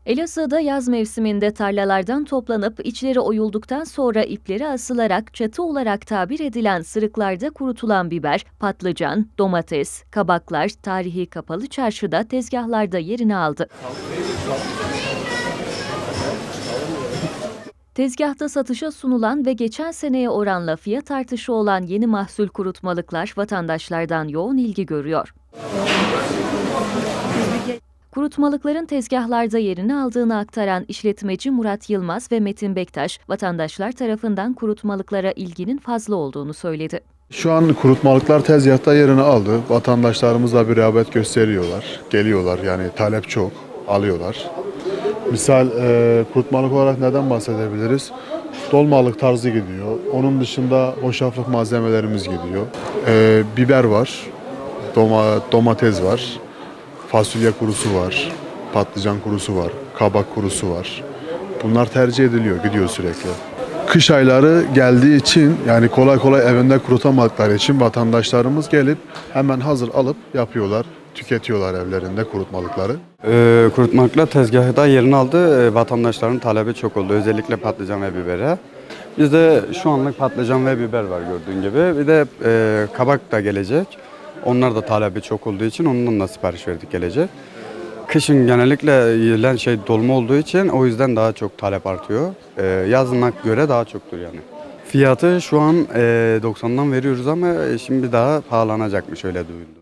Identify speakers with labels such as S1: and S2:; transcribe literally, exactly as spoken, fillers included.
S1: Elazığ'da yaz mevsiminde tarlalardan toplanıp içleri oyulduktan sonra ipleri asılarak çatı olarak tabir edilen sırıklarda kurutulan biber, patlıcan, domates, kabaklar tarihi kapalı çarşıda tezgahlarda yerini aldı. Tezgahta satışa sunulan ve geçen seneye oranla fiyat artışı olan yeni mahsul kurutmalıklar vatandaşlardan yoğun ilgi görüyor. Kurutmalıkların tezgahlarda yerini aldığını aktaran işletmeci Murat Yılmaz ve Metin Bektaş, vatandaşlar tarafından kurutmalıklara ilginin fazla olduğunu söyledi.
S2: Şu an kurutmalıklar tezgahta yerini aldı. Vatandaşlarımızla bir rağbet gösteriyorlar. Geliyorlar, yani talep çok, alıyorlar. Misal e, kurutmalık olarak neden bahsedebiliriz? Dolmalık tarzı gidiyor. Onun dışında hoşaflık malzemelerimiz gidiyor. E, biber var, doma, domates var, fasulye kurusu var, patlıcan kurusu var, kabak kurusu var. Bunlar tercih ediliyor, gidiyor sürekli. Kış ayları geldiği için, yani kolay kolay evinde kurutamadıkları için vatandaşlarımız gelip hemen hazır alıp yapıyorlar, tüketiyorlar evlerinde kurutmalıkları.
S3: Ee, kurutmalıklar tezgahda yerini aldı. Ee, vatandaşların talebi çok oldu. Özellikle patlıcan ve bibere. Bizde şu anlık patlıcan ve biber var gördüğün gibi. Bir de e, kabak da gelecek. Onlar da talebi çok olduğu için ondan da sipariş verdik, gelecek. Kışın genellikle yenilen şey dolma olduğu için o yüzden daha çok talep artıyor. Ee, yazına göre daha çoktur yani. Fiyatı şu an e, doksandan veriyoruz ama şimdi daha pahalanacakmış, öyle duyuldu.